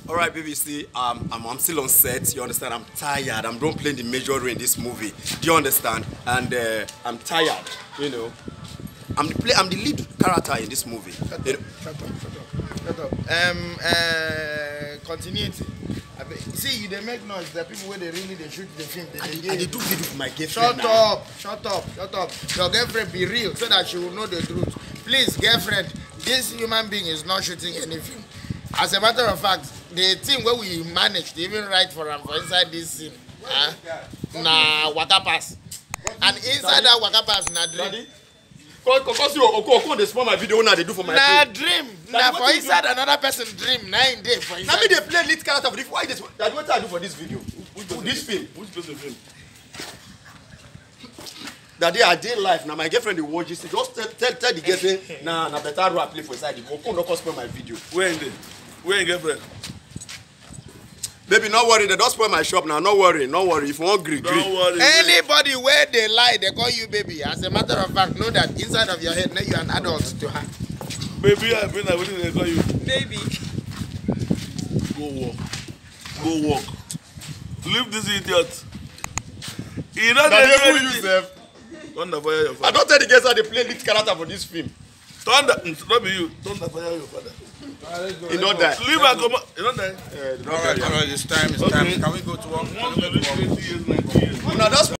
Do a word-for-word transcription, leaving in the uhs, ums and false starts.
All right, baby. See, um, I'm, I'm still on set. You understand? I'm tired. I'm done playing the major role in this movie. Do you understand? And uh, I'm tired. You know, I'm the play. I'm the lead character in this movie. Shut you up. Shut up. Shut up. Shut up. Um. Uh. Continuity. See, you they make noise. The people where they really they shoot the film. They, I, they, I, I do video for my girlfriend. Shut now. up. Shut up. Shut up. Your girlfriend be real so that she will know the truth. Please, girlfriend. This human being is not shooting any film. As a matter of fact, the thing where we managed to even write for him for inside this scene, uh, na waka pass, and inside that waka pass na dream. Because you Okon, they spoil my video now they do for my na film. dream. Na for inside another person dream. Na in day for inside. Now me they play lead character for this. Why this? That's what I do for this video. Which This film. Which person film? That day I did life. Now my girlfriend they watch this. Just tell tell, tell the girlfriend. Nah, nah better rap play for inside. Okon don't spoil my video. Where in there? Where in girlfriend? Baby, not worry. They don't spoil my shop now. Not worry. Not worry. If you want gree, gree. Don't worry. Anybody where they lie, they call you baby. As a matter of fact, know that inside of your head, now you're an adult to her. Baby, I've been like, what did they call you? Baby. Go walk. Go walk. Leave this idiot. He not Now the they yourself. Thunder fire your I father. don't tell the girls how they play lead character for this film. Thunder, not be you. Thunder fire your father. He don't die. Leave and come out. You don't die. Uh, All right, all right, it's time, it's Okay. time. Can we go to one? Can we go to one? twenty years, ninety years. Now that's